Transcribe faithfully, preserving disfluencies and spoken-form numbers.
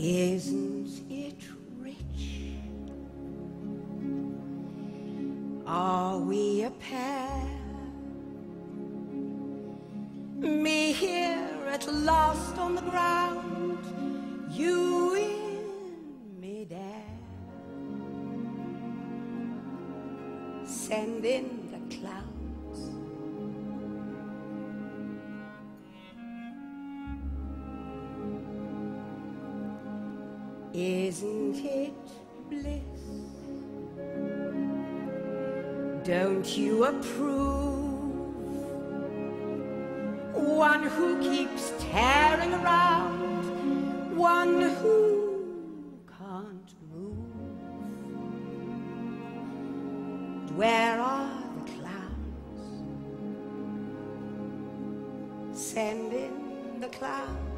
Isn't it rich? Are we a pair? Me here at last on the ground, you in midair. Send in the clowns. Isn't it bliss? Don't you approve? One who keeps tearing around, one who can't move. And where are the clowns? Send in the clowns.